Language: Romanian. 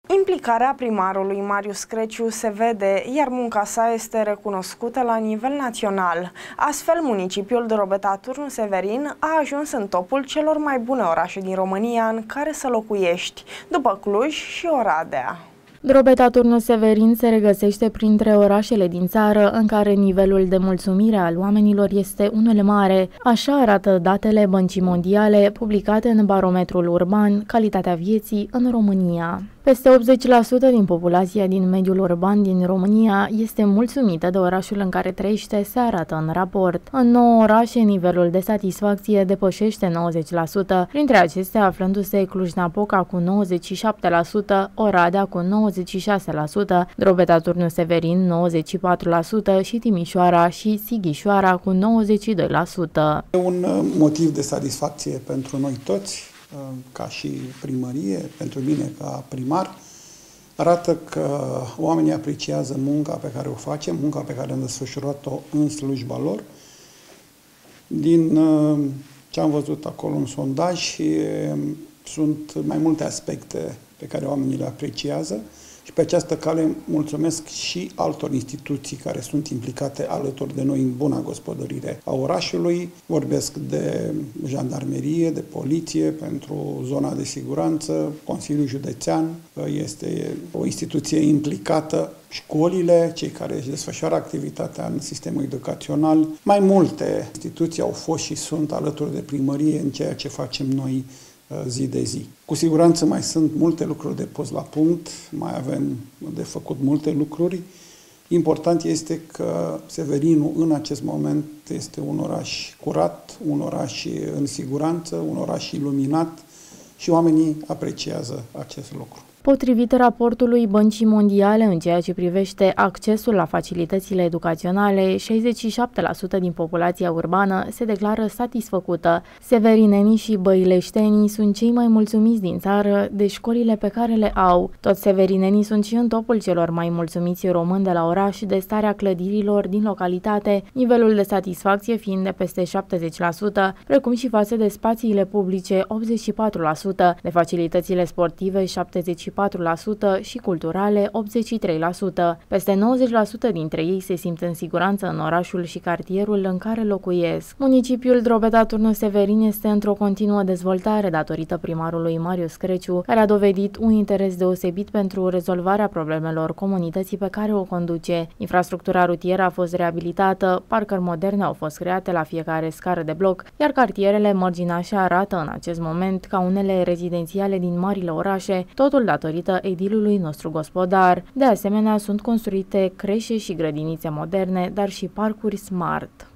Implicarea primarului Marius Creciu se vede, iar munca sa este recunoscută la nivel național. Astfel, municipiul Drobeta Turnu Severin a ajuns în topul celor mai bune orașe din România în care să locuiești, după Cluj și Oradea. Drobeta Turnu Severin se regăsește printre orașele din țară în care nivelul de mulțumire al oamenilor este unul mare. Așa arată datele Băncii Mondiale publicate în Barometrul Urban, Calitatea vieții în România. Peste 80% din populația din mediul urban din România este mulțumită de orașul în care trăiește, se arată în raport. În 9 orașe, nivelul de satisfacție depășește 90%, printre acestea aflându-se Cluj-Napoca cu 97%, Oradea cu 96%, Drobeta Turnu Severin 94% și Timișoara și Sighișoara cu 92%. E un motiv de satisfacție pentru noi toți, ca și primărie, pentru mine ca primar. Arată că oamenii apreciază munca pe care o facem, munca pe care am desfășurat-o în slujba lor. Din ce am văzut acolo în sondaj, sunt mai multe aspecte pe care oamenii le apreciază și pe această cale mulțumesc și altor instituții care sunt implicate alături de noi în buna gospodărire a orașului. Vorbesc de jandarmerie, de poliție pentru zona de siguranță, Consiliul Județean este o instituție implicată, școlile, cei care își desfășoară activitatea în sistemul educațional. Mai multe instituții au fost și sunt alături de primărie în ceea ce facem noi zi de zi. Cu siguranță mai sunt multe lucruri de pus la punct, mai avem de făcut multe lucruri. Important este că Severinul în acest moment este un oraș curat, un oraș în siguranță, un oraș iluminat și oamenii apreciază acest lucru. Potrivit raportului Băncii Mondiale în ceea ce privește accesul la facilitățile educaționale, 67% din populația urbană se declară satisfăcută. Severinenii și băileștenii sunt cei mai mulțumiți din țară de școlile pe care le au. Toți severinenii sunt și în topul celor mai mulțumiți români de la oraș de starea clădirilor din localitate, nivelul de satisfacție fiind de peste 70%, precum și față de spațiile publice 84%, de facilitățile sportive 74% și culturale 83%. Peste 90% dintre ei se simt în siguranță în orașul și cartierul în care locuiesc. Municipiul Drobeta Turnu Severin este într-o continuă dezvoltare datorită primarului Marius Creciu, care a dovedit un interes deosebit pentru rezolvarea problemelor comunității pe care o conduce. Infrastructura rutieră a fost reabilitată, parcări moderne au fost create la fiecare scară de bloc, iar cartierele mărginașe arată în acest moment ca unele rezidențiale din marile orașe, totul datorită edilului nostru gospodar. De asemenea, sunt construite creșe și grădinițe moderne, dar și parcuri smart.